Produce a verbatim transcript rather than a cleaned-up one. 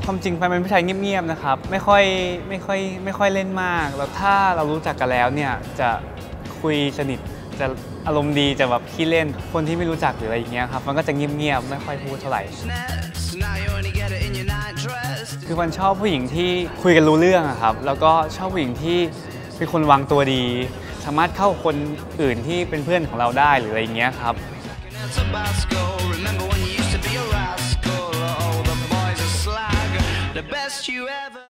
ความจริงแฟนเป็นผู้ชายเงียบๆนะครับไม่ค่อยไม่ค่อยไม่ค่อยเล่นมากแล้วถ้าเรารู้จักกันแล้วเนี่ยจะคุยสนิทจะอารมณ์ดีจะแบบขี้เล่นคนที่ไม่รู้จักหรืออะไรอย่างเงี้ยครับมันก็จะเงียบๆไม่ค่อยพูดเท่าไหร่คือมันชอบผู้หญิงที่คุยกันรู้เรื่องอะครับแล้วก็ชอบผู้หญิงที่เป็นคนวางตัวดีสามารถเข้าคนอื่นที่เป็นเพื่อนของเราได้หรืออะไรอย่างเงี้ยครับ The best you ever